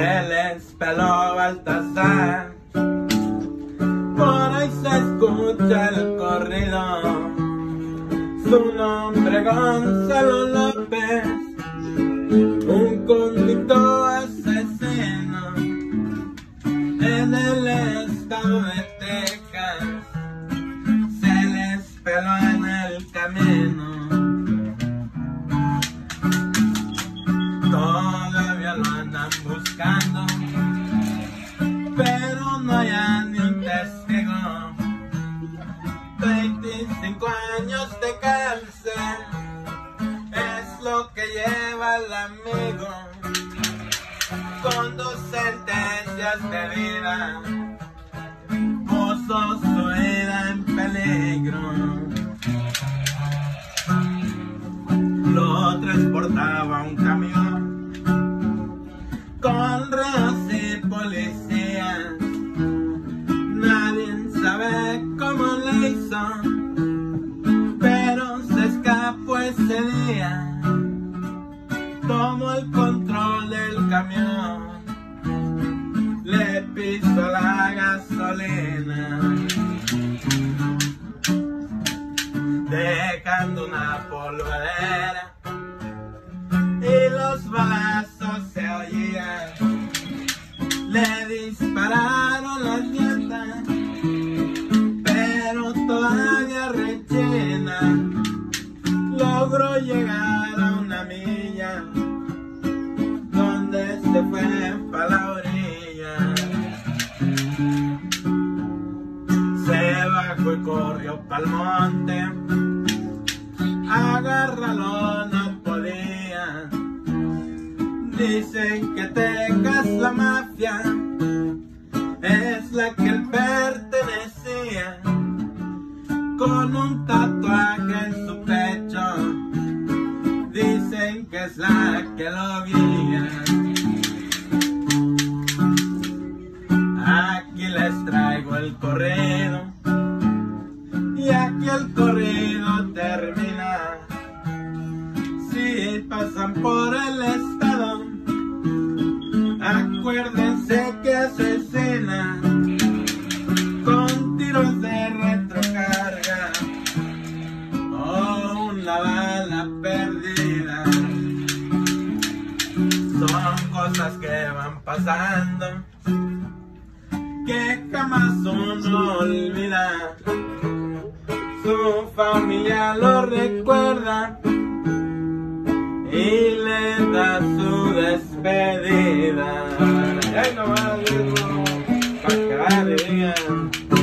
Él es Peló Baltasar. Por ahí se escucha el corrido, su nombre Gonzalo López, un convicto asesino en el estado de Texas. Se les peló en el camino, todavía lo andan buscando, pero no hay ni un testigo. 25 años de cárcel es lo que lleva el amigo, con 2 sentencias de vida, puso su vida en peligro. Lo transportaba un camión con reos y policías. Nadie sabe cómo le hizo, pero se escapó ese día. Tomó el control del camión, le pisó la gasolina, dejando una polvadera, y los balazos se oían. Le dispararon las llantas, pero todavía rechina. Logró llegar a una milla, donde se fue para la orilla. Se bajó y corrió pa'l monte, agárralo no podía. Dicen que Texas la mafia es la que él pertenecía, con un tatuaje en su pecho. Dicen que es la que lo guía. Aquí les traigo el corrido, y aquí el corrido termina. Si pasan por el estado, acuérdense que asesina con tiros de retrocarga o una bala perdida. Son cosas que van pasando, que jamás uno olvida. Su familia lo recuerda y le da su despedida. Ay, no va a pa' que la digan.